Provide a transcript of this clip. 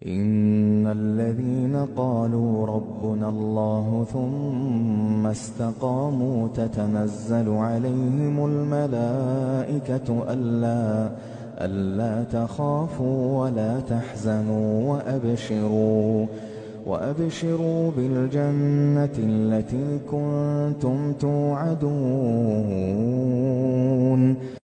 إن الذين قالوا ربنا الله ثم استقاموا تتنزل عليهم الملائكة ألا تخافوا ولا تحزنوا وأبشروا بالجنة التي كنتم توعدون